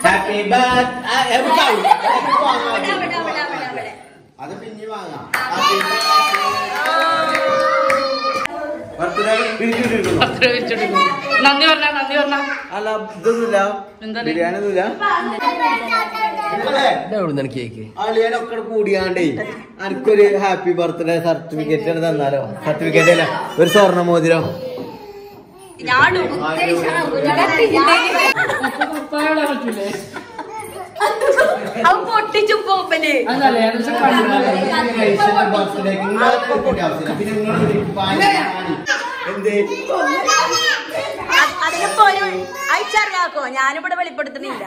Happy birthday അത് പിന്നെ വാങ്ങാം. നന്ദി പറഞ്ഞ അല്ല ഇതൊന്നുമില്ല, ബിരിയാണി ഒന്നുമില്ല. കേക്ക് അളിയനൊക്കെ കൂടിയാണ്ടേ എനിക്കൊരു ഹാപ്പി ബർത്ത്ഡേ സർട്ടിഫിക്കറ്റ് തന്നാലോ? സർട്ടിഫിക്കറ്റ് അല്ല, ഒരു സ്വർണ്ണ മോതിരം. പൊട്ടിച്ചു പോപ്പല് അതിനിപ്പോ ഒരു അയച്ചറിയാക്കോ, ഞാനിവിടെ വെളിപ്പെടുത്തുന്നില്ല.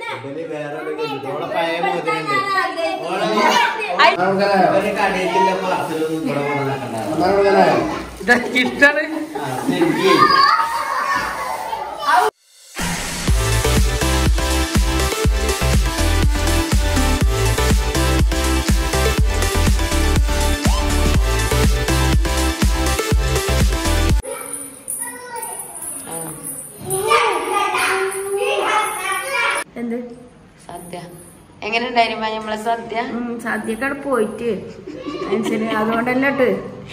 എന്ത് സദ്യ എങ്ങനെ ഉണ്ടായിരുന്നു നമ്മളെ സദ്യ? സദ്യക്കട പോയിട്ട് അതുകൊണ്ടല്ലോട്ട്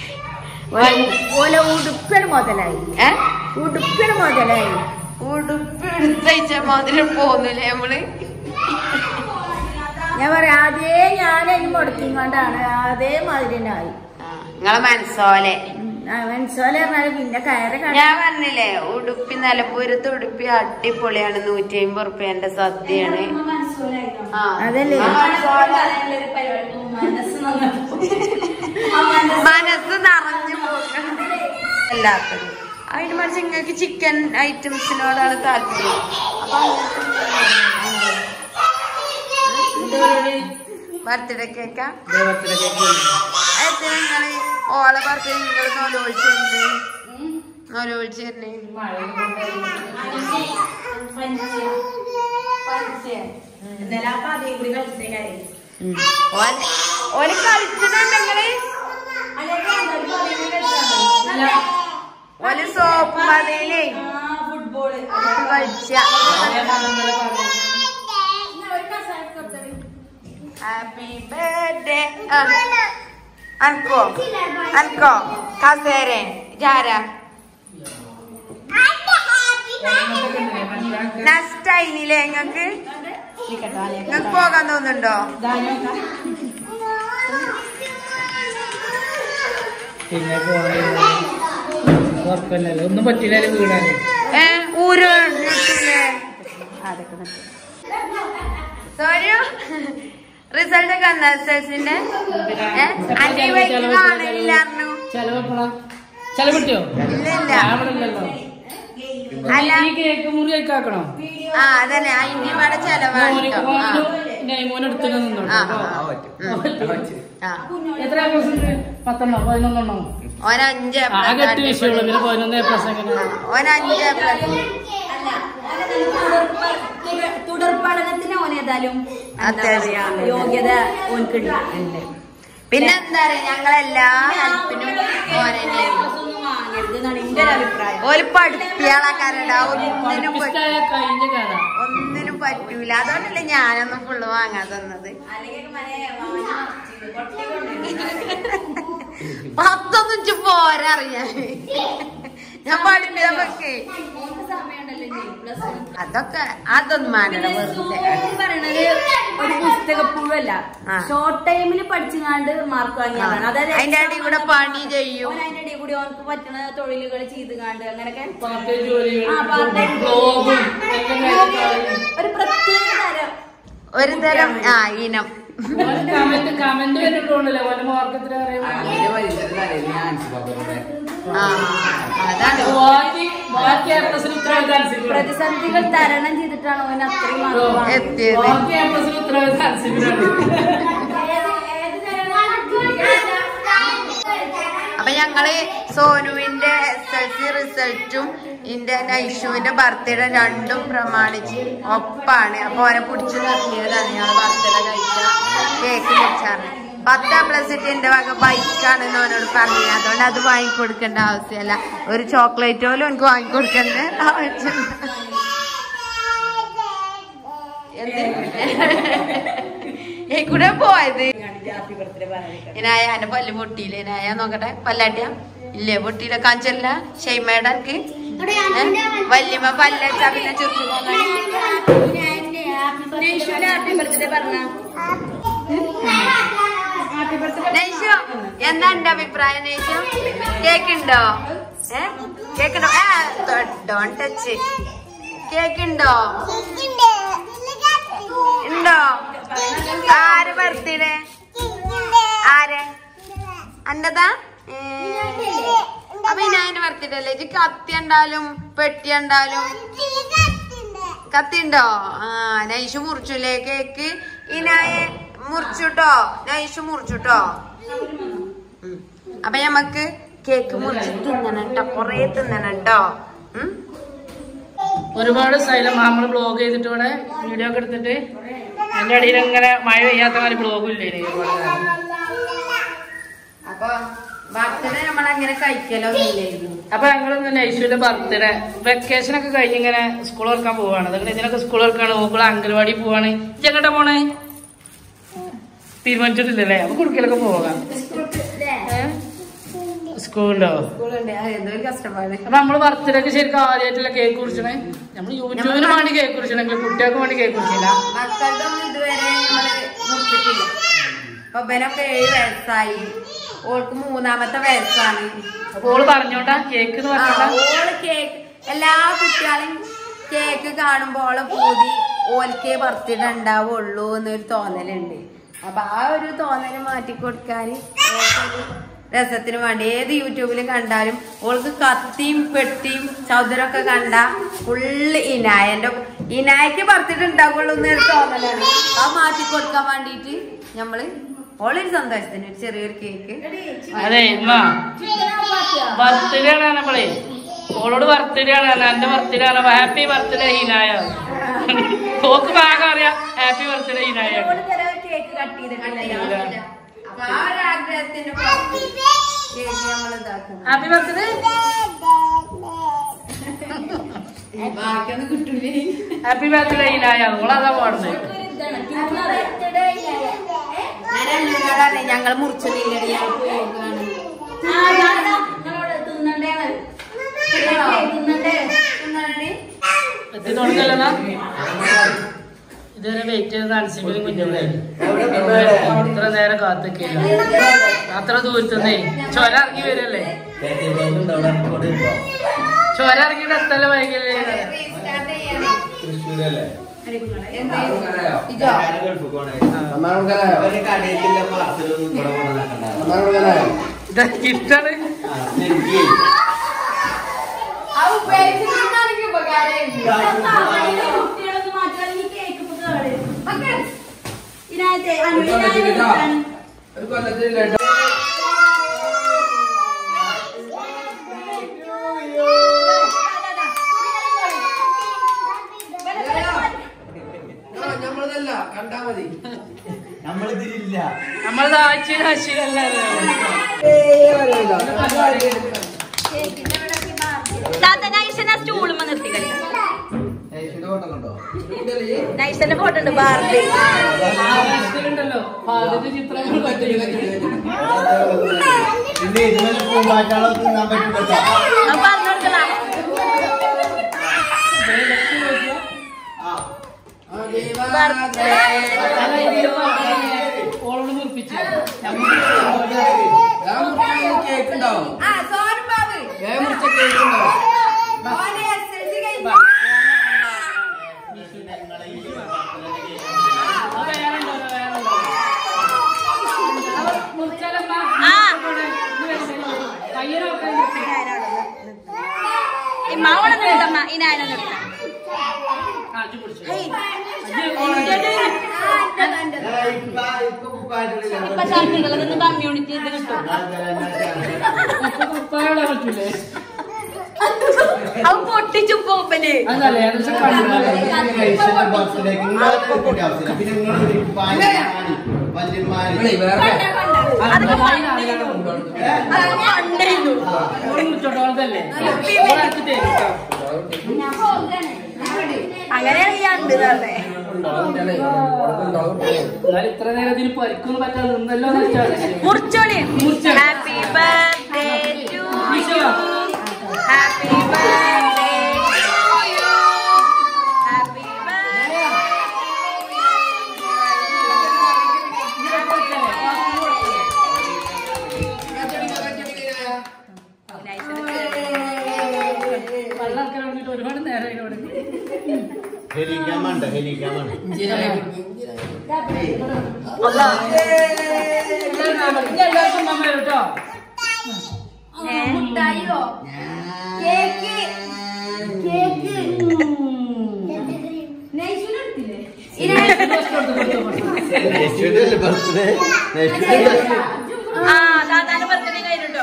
ഓല ഉടുപ്പിന് മുതലായി, ഉടുപ്പിന് മുതലായി. ഉടുപ്പ് എടുത്തയച്ച മുതല് പോന്നില്ലേ നമ്മള്? ഞാൻ പറയാം, അതേ ഞാനും മുടക്കിക്കൊണ്ടാണ് അതേമാതിരി തന്നെ ആയി. നിങ്ങളെ മനസ്സോലെ മനസ്സോലെ പറഞ്ഞാല് പിന്നെ കയറി ഞാൻ പറഞ്ഞില്ലേ, ഉടുപ്പി നിലമ്പൂരത്ത് ഉടുപ്പി അടിപൊളിയാണ്. 150 റുപ്യന്റെ സദ്യയാണ്. അതല്ലേ മനസ്സ് നിറഞ്ഞു പോകണം എല്ലാത്തത്. അതിന് മറിച്ച് നിങ്ങൾക്ക് ചിക്കൻ ഐറ്റംസിനോടാണ് താല്പര്യം. ബർത്ത്ഡേ കേക്കാ? നിങ്ങള് ഓളെ ബർത്ത്ഡേ നിങ്ങൾ നോലോളിച്ചേ ഓല് കളിച്ചിട്ടുണ്ടെങ്കില് ഓല് സോപ്പ് മതിയിലേ ഫുട്ബോള് കളിച്ച. ഹാപ്പി ബർത്ത്ഡേ അൻകോ കസേര ജാരാ നഷ്ടയില്ലേ? നിങ്ങക്ക് പോകാൻ തോന്നുന്നുണ്ടോ? പിന്നെ ഒന്നും പറ്റില്ല വീടാന്. ഊര് സോറി റിസൾട്ട് ഒക്കെ എന്താ? എസ്എൽസിന്റെ ചെലവിട്ടോ? ഇല്ല കേക്ക് മുറി ആക്കണോ? ആ അതന്നെ, അതിന്റെ ഇവിടെ ചെലവാണ്. എത്ര 10 11 ഓനഞ്ച് തുടർ പഠനത്തിന് ഓനേതായാലും അത്യാവശ്യം യോഗ്യത ഓൻക്കുണ്ട്. പിന്നെ എന്താ പറയാ, ഞങ്ങളെല്ലാ ഹെൽപ്പിനും ഓനെ ഓല് പഠിപ്പിയാളാക്കാരുണ്ട്. ഒന്നിനും പറ്റൂല. അതുകൊണ്ടല്ലേ ഞാനൊന്നും ഫുള്ള് വാങ്ങാൻ തന്നത്. 10 പോരാ അറിയാന്. ഞാൻ പഠിപ്പിച്ചതൊക്കെ അതൊന്നും പറയണത് ഒരു പുസ്തകപ്പുഴല്ല, ഷോർട്ട് ടൈമിൽ പഠിച്ചുകൊണ്ട് മാർക്ക് വാങ്ങിയതാണ്. അതായത് അതിന്റെ അടിയിൽ കൂടെ പണി ചെയ്യും, അതിന്റെ അടിയിൽ കൂടി അവർക്ക് പറ്റുന്ന തൊഴിലുകൾ ചെയ്തുകാണ്ട് അങ്ങനെയൊക്കെ ഒരു പ്രത്യേക തരം ഒരു തരം ഇനം. പ്രതിസന്ധികൾ തരണം ചെയ്തിട്ടാണ് അവൻ അത്രയും എത്തിയത്. അപ്പൊ ഞങ്ങള് സോനുവിന്റെ SLC റിസൾട്ടും എന്റെ നൈഷുവിന്റെ ബർത്ത്ഡേ രണ്ടും പ്രമാണിച്ച് ഒപ്പാണ്. അപ്പൊ അവനെ പിടിച്ചു നിർത്തിയതാണ് ഞങ്ങള് ബർത്ത്ഡേ കഴിച്ച കേക്ക് മുറിച്ചാണ്. 10+ എന്റെ വക ബൈക്കാണെന്ന് അവനോട് പറഞ്ഞു. അതുകൊണ്ട് അത് വാങ്ങിക്കൊടുക്കേണ്ട ആവശ്യമല്ല. ഒരു ചോക്ലേറ്റ് പോലും എനിക്ക് വാങ്ങിക്കൊടുക്കേണ്ട ആവശ്യം. കൂടെ പോയത് ഇനായ എന്റെ പല്ല് പൊട്ടിയില്ല ഇനായ നോക്കട്ടെ പല്ലാട്ടിയ ഇല്ലേ പൊട്ടിയില്ല കാഞ്ചല്ല ഷെയ്മേടാ എനിക്ക് വല്യമ്മ പല്ലച്ച പിന്നെ ചുറ്റു നൈഷു എന്താ എന്റെ അഭിപ്രായം നൈഷു കേക്കുണ്ടോ കേക്കുണ്ടോ ഡോൺ ടച്ച് കേക്കുണ്ടോ ഉണ്ടോ ആര് ബർത്ത്ഡേ ആര് എന്റെതാ അപ്പൊ ഇനായന്റെ ബർത്ത്ഡേ അല്ലേ ഇത് കത്തി ഉണ്ടാലും പെട്ടി ഉണ്ടാലും കത്തി ഉണ്ടോ നൈഷു മുറിച്ചുല്ലേ കേക്ക് ഇനായെ മുറിച്ചുട്ടോ നൈഷു മുറിച്ചുട്ടോ അപ്പൊ ഞമ്മക്ക് കേക്ക് മുറിച്ച് തിന്നണം കേട്ടോ കൊറേ തിന്നണം കേട്ടോ ഒരുപാട് സ്ഥലം നമ്മള് ബ്ലോഗ് ചെയ്തിട്ട് ഇവിടെ വീഡിയോ ഒക്കെ എടുത്തിട്ട് അതിന്റെ അടിയിൽ ഇങ്ങനെ മഴ പെയ്യാത്ത മാതിരി ബ്ലോഗും ഇല്ലേ അപ്പൊ ബർത്ത്ഡേ നമ്മളങ്ങനെ കഴിക്കലോ ഇല്ലായിരുന്നു. അപ്പൊ ഞങ്ങൾ നൈഷുവിന്റെ ബർത്ത്ഡേ വെക്കേഷൻ ഒക്കെ കഴിഞ്ഞ് ഇങ്ങനെ സ്കൂൾ തുറക്കാൻ പോവാണ്. അതുകൊണ്ട് ഇതിനൊക്കെ സ്കൂൾ തുറക്കാണ് നോക്കുള്ള അംഗൻവാടി പോവാണ്. എങ്ങോട്ടാ പോണേ തീരുമാനിച്ചിട്ടില്ലല്ലേ? അപ്പൊ കുടുക്കലൊക്കെ പോകാം. സ്കൂളുണ്ടോ? അപ്പൊ നമ്മള് ബർത്ത്ഡേക്ക് ശരിക്കും ആദ്യമായിട്ടുള്ള കേക്ക് കുറിച്ചണേ. നമ്മള് യൂട്യൂബിന് വേണ്ടി കേക്ക് കുറിച്ചണെങ്കിൽ കുട്ടികൾക്ക് വേണ്ടി കേക്ക് കുറിച്ചില്ല. ഇതുവരെ നമ്മള് മുറിച്ചിട്ടില്ല. അപ്പൊ ഇവനൊക്കെ 7 വയസ്സായി. ഓൾക്ക് 3ാമത്തെ വയസ്സാണ്. അപ്പൊ ഓള് പറഞ്ഞോണ്ടാ കേക്ക് ഓള് കേക്ക് എല്ലാ കുട്ടികളും കേക്ക് കാണുമ്പോ ഓളെ പൂതി ഓൽക്കേ ബർത്ത്ഡേ ഉണ്ടാവുള്ളൂ എന്നൊരു തോന്നലുണ്ട്. അപ്പൊ ആ ഒരു തോന്നല് മാറ്റിക്കൊടുക്കാൻ രസത്തിന് വേണ്ടി ഏത് യൂട്യൂബിൽ കണ്ടാലും ഓൾക്ക് കത്തിയും പെട്ടിയും ചൗദരൊക്കെ കണ്ട ഫുള്ള് ഇനായക്ക് ബർത്ത്ഡേ ഉണ്ടാവുള്ളൂ എന്നൊരു തോന്നലാണ്. ആ മാറ്റിക്കൊടുക്കാൻ വേണ്ടിട്ട് നമ്മള് ഓളൊരു സന്തോഷത്തിന് ഒരു ചെറിയൊരു കേക്ക്. അതെ ബർത്ത്ഡേ ആണ് നമ്മളെ ഓളോട് ബർത്ത്ഡേ ആണ് എന്റെ ബർത്ത്ഡേ ആണ് ഹാപ്പി ബർത്ത്ഡേ ഇനായ. ഓക്ക് ഭാഗം അറിയാം ഹാപ്പി ബർത്ത്ഡേ ഇനായ. കേക്ക് കട്ട് ചെയ്തിട്ടില്ല. അപ്പൊ ആ ഒരു ആഗ്രഹത്തിന്റെ കേക്ക് നമ്മൾ ഇതാക്കും. ഹാപ്പി ബർത്ത്ഡേ ബാക്കിയൊന്നും കിട്ടൂലേ. Happy birthday Inaya. ഓളതാ പാടുന്നത്. ഞങ്ങൾ മുറിച്ചതില്ലടി ഞങ്ങൾ പോകാണ്. എത്തി തുടങ്ങല്ലോ. ഇതുവരെ വെയിറ്റ് ചെയ്ത് അൻസിബിലും കുഞ്ഞുങ്ങളെ ഇത്ര നേരം കാത്തൊക്കെയില്ല. അത്ര ദൂരത്തുനിന്നേ ചൊര ഇറങ്ങി വരല്ലേ. ചൊര ഇറങ്ങിയിട്ട് എത്തല്ല വൈകല്ലേ. ഇതാണ് നമ്മളിതിരില്ല. നമ്മളത് ആഴ്ചയിൽ ആഴ്ചയിലല്ലേ. സ്റ്റൂളുമ്പോ നിർത്തി നൈസന്റെ ഫോട്ടോ ഉണ്ട്. ബാർബി ഉണ്ടല്ലോ ചിത്രങ്ങൾ പിന്നെ ഇതിന് പൂമ്പാറ്റാളെ തിന്നാൻ പറ്റില്ല. പറഞ്ഞോടുക്കലാ. ഓളോട് മുറിപ്പിച്ചു. കേക്ക് ഉണ്ടാവും. കമ്മ്യൂണിറ്റി ഇത് കിട്ടും. അത് പൊട്ടിച്ചു പോപ്പല്. അങ്ങനെയാണ് ഞാൻ ഉണ്ട് തന്നെ. ഇത്ര നേരം ഇതിന് പരിക്കൊന്നും പറ്റാതെ നിന്നല്ലോ. മുറിച്ചോളി. Happy birthday to you. Happy birthday to you. Happy birthday. വെള്ളം വേണ്ടിട്ട് ഒരുപാട് നേരം ഹെലിക്കാമുണ്ട്. എല്ലാവർക്കും അമ്മ കേട്ടോ. ആ താത്താന്റെ ബർത്ത്ഡേ കഴിഞ്ഞിട്ടോ.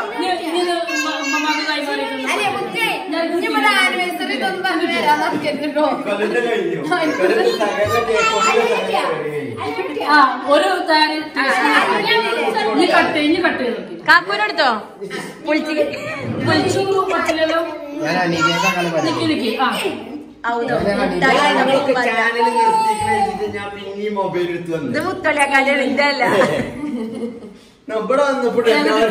ഒരു കാക്കൂനെടുത്തോ പറ്റില്ലല്ലോ. ഇത് മുത്തളിയാക്കാൻ്റെ ഇതല്ല. ഇവിടെ വന്നപ്പോഴേ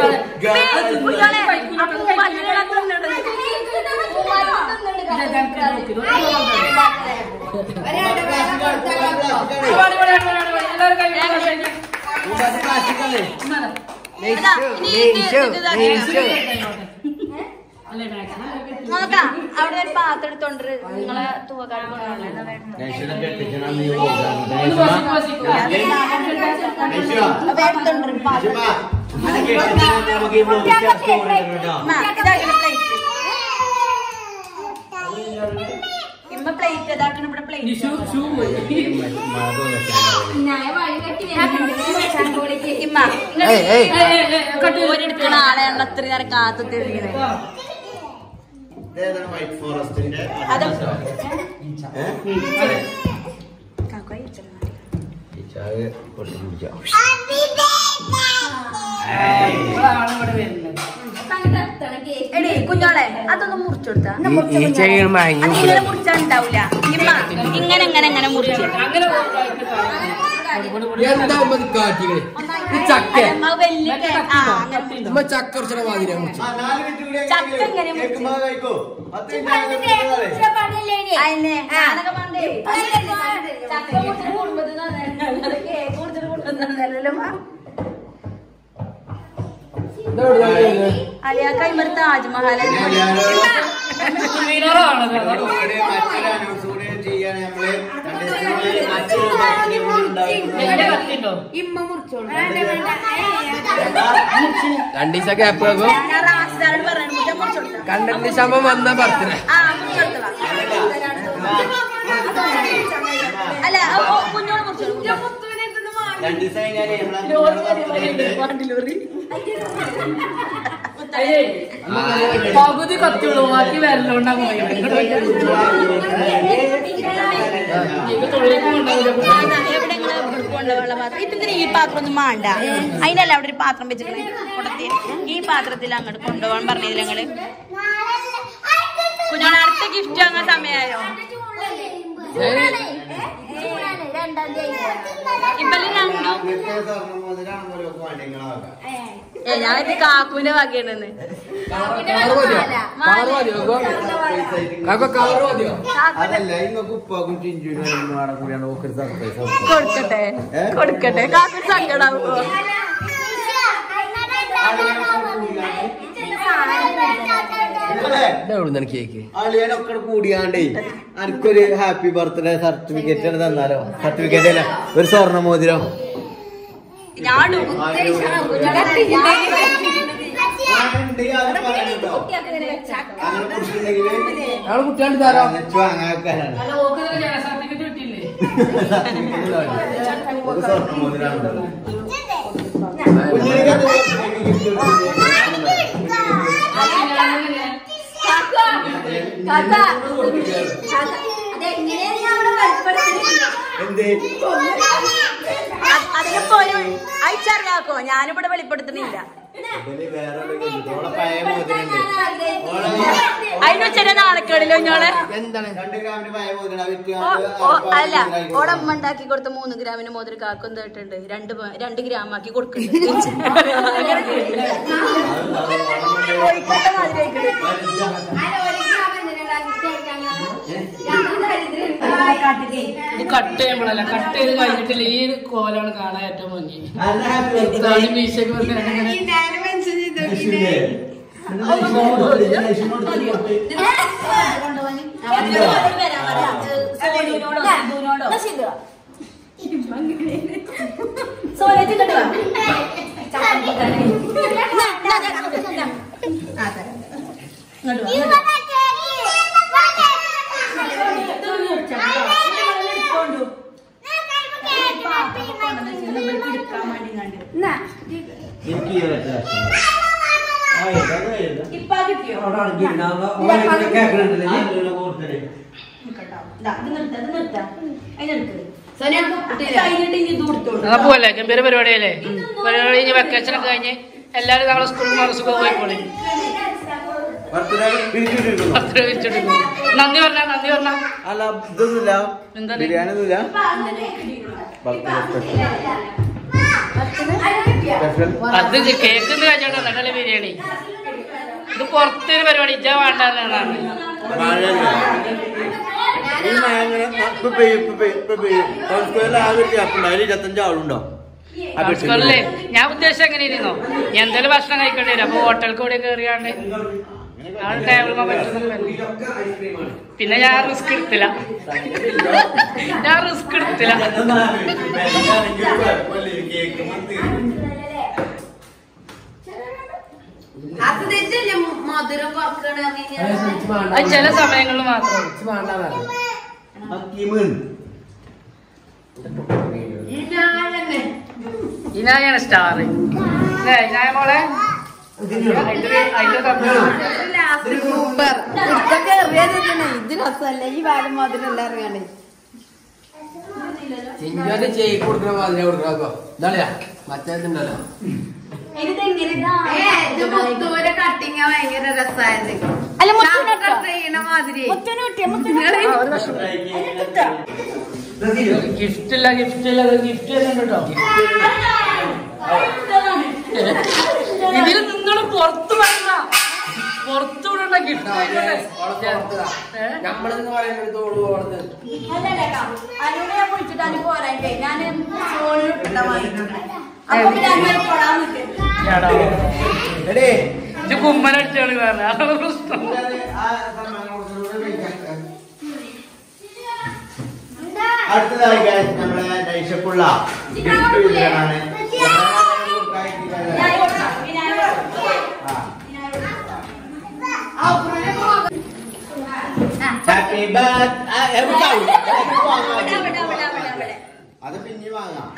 നോക്കാം. അവിടെ ഒരു പാത്രം എടുത്തോണ്ട് നിങ്ങളെ തൂക്കാട് ഇമ്മ പ്ലേറ്റ് ഇതാക്കണം. ഇവിടെ പ്ലേറ്റ് ഇമ്മ ഒരെടുക്കണ ആളെയാണ് അത്ര നേരം കാത്തു തിരിഞ്ഞത്. വൈറ്റ് ഫോറസ്റ്റിന്റെ എടേ കുഞ്ഞോളെ അതൊന്നും മുറിച്ചെടുത്താ ഇങ്ങനെ മുറിച്ചാണ്ടാവൂല. ഇമ്മ ഇങ്ങനെ ഇങ്ങനെ ഇങ്ങനെ മുറിച്ചു ചക്ക എങ്ങനെ അലിയ കൈമർ താജ്മഹൽ കണ്ടന്റ് ശമ്പം വന്ന ബർത്ത്ഡേ അല്ല കുഞ്ഞോട് മുറിച്ചോളൂ. പകുതി കത്തിയുള്ളൂ, ബാക്കി വെല്ലോണ്ടാകും. ഇപ്പൊ ഈ പാത്രം ഒന്നും വേണ്ട. അതിനല്ല അവിടെ ഒരു പാത്രം വെച്ചിട്ട് കൊടുത്തി ഈ പാത്രത്തിൽ അങ്ങോട്ട് കൊണ്ടുപോകാൻ പറഞ്ഞതിൽ ഞങ്ങള് കുഞ്ഞോളെ അടുത്ത ഗിഫ്റ്റ് വാങ്ങാൻ സമയമായോ? ഇപ്പല്ലേ രണ്ടും ഞാനിത് കാക്കുവിന്റെ വകയാണെന്ന്. അതല്ല ഇങ്ങക്ക് ഉപ്പാക്കും ചിഞ്ചുവിനും കൂടിയാണ് ഓക്കർ സർപ്രൈസ് കൊടുക്കട്ടെ കൊടുക്കട്ടെ. കാക്കു സങ്കടാവോ? കേക്ക് അളിയാനൊക്കെ കൂടിയാണ്ടേ എനിക്കൊരു ഹാപ്പി ബർത്ത്ഡേ സർട്ടിഫിക്കറ്റ് തന്നാലോ? സർട്ടിഫിക്കറ്റ് അല്ല, ഒരു സ്വർണ്ണ മോതിരം. കുട്ടിയാണ് തരാം. ഒരു സ്വർണ്ണ മോതിരം അതിനിപ്പോ ഒരു അയച്ചറിയാക്കോ? ഞാനിവിടെ വെളിപ്പെടുത്തണില്ല. അതിന് ചെറിയ നാണക്കേടില്ലോ ഞങ്ങള് എന്താണ് 2 ഗ്രാമിന് പഴയ മോതിരം അല്ല ഓടമ്മ ഉണ്ടാക്കി കൊടുത്ത 3 ഗ്രാമിന് മോതിരം കാക്കും എന്തായിട്ടുണ്ട് 2 ഗ്രാം ആക്കി കൊടുക്കുന്നുണ്ട്. കട്ട് ചെയ്യുമ്പോഴല്ല കട്ട് ചെയ്ത് കഴിഞ്ഞിട്ടില്ല ഈ കോലാണ് കാണാൻ ഏറ്റവും ഭംഗി. മീശക്ക് പോവല്ലേ ഗംഭീര പരിപാടിയല്ലേ. പരിപാടി കഴിഞ്ഞ് വെക്കേഷനൊക്കെ കഴിഞ്ഞ് എല്ലാരും നമ്മളെ സ്കൂളിൽ മറസുഖം പോയിക്കോളി. നന്ദി പറഞ്ഞ അല്ല ഇതൊന്നുമില്ല, ബിരിയാണി ഒന്നുമില്ല. അത് കേക്ക് കഴിച്ചോണ്ടല്ലേ ബിരിയാണി. ഇത് പുറത്തൊരു പരിപാടി ഇജ്ജ വേണ്ടെന്നാണ്. ഞാൻ ഉദ്ദേശിച്ച എങ്ങനെ ഇരുന്നോ എന്തെങ്കിലും ഭക്ഷണം കഴിക്കേണ്ടി വരും. അപ്പൊ ഹോട്ടലിൽ കൂടെ കയറിയാണ്ട് ടേബിൾ പറ്റുന്ന പിന്നെ ഞാൻ റിസ്ക് എടുത്തില്ല. അത് ചില സമയങ്ങളിൽ മാത്രം. ഇനായാണ് സ്റ്റാർ. ഇനായ മോളെ ഇത് രസമല്ല ഈ ഭാഗം മാത്രം എല്ലാം അറിയാണ്ട് ചെയ്ത് കൊടുക്കണ മാതിരി കൊടുക്കണോ ഇതാളിയാ മറ്റേതുണ്ടല്ലോ. കട്ടിങ് ഭയങ്കര രസമായത്. ഗിഫ്റ്റ് ഇല്ല ഗിഫ്റ്റ് കേട്ടോ. ഇതിൽ നിങ്ങൾ പുറത്തു വരണ്ട, പുറത്തു വിടണ്ട. ഗിഫ്റ്റ് നമ്മളെന്ന് പറയുന്നത് ഇത് കുമ്മനടിച്ചാണ് വേറെ അതാണ് പ്രശ്നം. അടുത്തതായി നമ്മുടെ നൈഷക്കുള്ള ഗിഫ്റ്റ് വിതരണമാണ്. Happy birthday. അത് പിന്നെ വാങ്ങാം.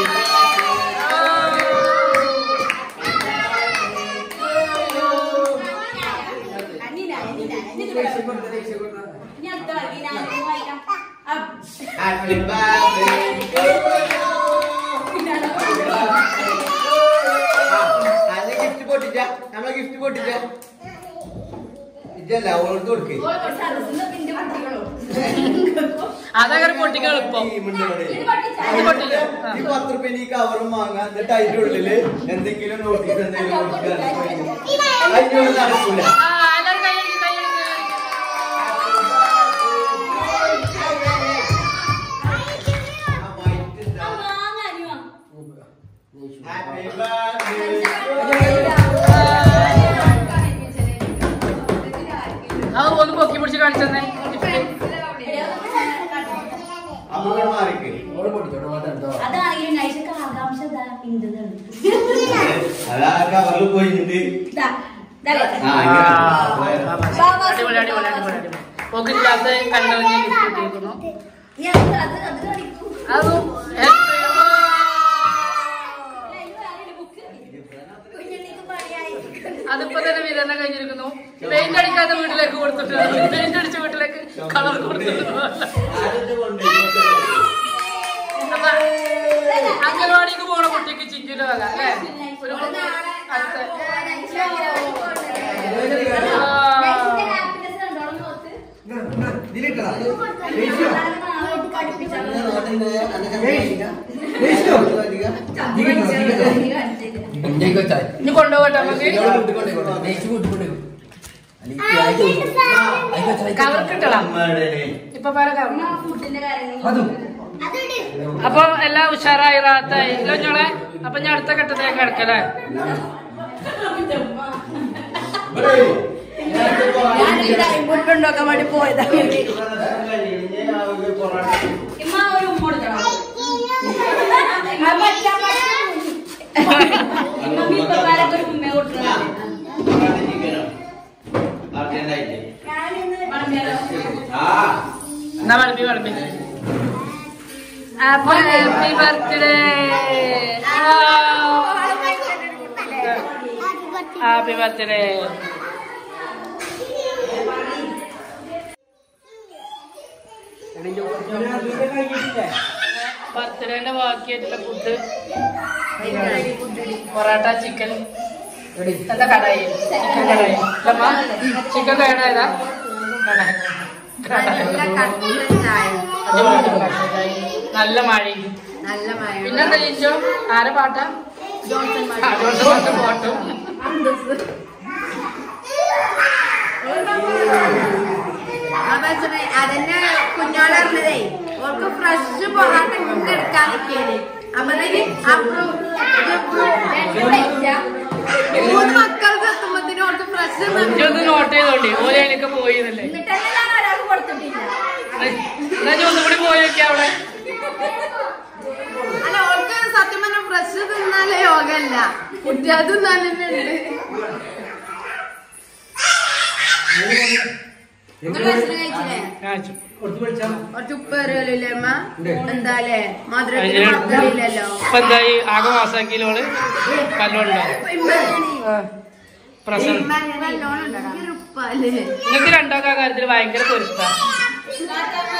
Happy birthday. ഗിഫ്റ്റ് പൊട്ടിച്ച നമ്മളെ ഗിഫ്റ്റ് പൊട്ടിച്ച ഇതല്ല ഓൾക്ക് കൊടുക്കേ. അതങ്ങനെ പൊട്ടിക്കാൻ എളുപ്പം. ഈ 10 രൂപ ഈ കവറും വാങ്ങാം. എന്നിട്ട് അതിന്റെ ഉള്ളില് എന്തെങ്കിലും നോട്ടീസ് എന്തെങ്കിലും അതിനോട് നടക്കൂല. അത് ഒന്ന് പൊക്കി പിടിച്ച് കാണിച്ചെന്നേ. പോക്കില്ലാത്ത കണ്ടറിഞ്ഞ് ഗിഫ്റ്റ് കിട്ടിയിരിക്കുന്നു. അതും അതിപ്പോ തന്നെ വിതരണം കഴിഞ്ഞിരിക്കുന്നു. പെയിന്റ് അടിക്കാത്ത വീട്ടിലേക്ക് കൊടുത്തിട്ടുണ്ട്. പെയിന്റ് അടിച്ച വീട്ടിലേക്ക് കളർ കൊടുത്തിട്ടുണ്ട്. അംഗൻവാടിക്ക് പോണ കുട്ടിക്ക് ചിക്കിന്റെ വക അല്ലേ? ഒരു അടുത്ത ഇനി കൊണ്ടുപോകട്ടെ നമുക്ക് കവർ കിട്ടണം ഇപ്പൊ പല കവർ. അപ്പൊ എല്ലാം ഉഷാറായി റാത്തായി ഇല്ല ഞങ്ങളെ. അപ്പൊ ഞാൻ അടുത്ത ഘട്ടത്തിലേക്ക് കിടക്കല്ലേ. കൊണ്ടുപോക്കാൻ വേണ്ടി പോയതാ. എന്നാ വളമ്പി വളമ്പി. അപ്പൊ ഹാപ്പി ബർത്ത്ഡേ. Happy birthday. ബർത്ത്ഡേന്റെ ബാക്കിയായിട്ടുള്ള ഫുഡ് പൊറോട്ട, ചിക്കൻ, എന്താ കടായി, ചിക്കൻ കടായി. ചിക്കൻ കടായതാ. നല്ല മഴയും നല്ല മഴ. പിന്നെന്താ ചോദിച്ചോ? ആരെ പാട്ടാ? പാട്ടും. അതന്നെ കുഞ്ഞോളറിഞ്ഞതേ ഓർക്ക് ഫ്രഷ് പൊറാട്ട കൊണ്ട് എടുക്കാൻ നിൽക്കേന്. അപ്പത്തേക്ക് മൂന്ന് മക്കൾക്ക് എത്തുമ്പത്തിന് ഓർക്ക് ഫ്രഷ് ഒന്ന് നോട്ട് ചെയ്തോണ്ടി. ഓരേലൊക്കെ പോയിരുന്നല്ലേ. എന്നാ ഒന്നുകൂടി പോയി നോക്കിയാ അവിടെ. അല്ല ഓർക്ക് സത്യം പറഞ്ഞ ഫ്രഷ് തിന്നാലേ യോഗല്ല, കുട്ടികൾ തിന്നാലെന്നെ ഉണ്ട്. എന്താലേ മധുരത്തില്ലല്ലോ. ഇപ്പൊ എന്തായി ആകെ മാസാക്കിയിലോള് കല്ലുണ്ടോ പ്രസന്റ്. നിങ്ങൾക്ക് രണ്ടാമത്തെ കാര്യത്തിൽ ഭയങ്കര പൊരുത്ത.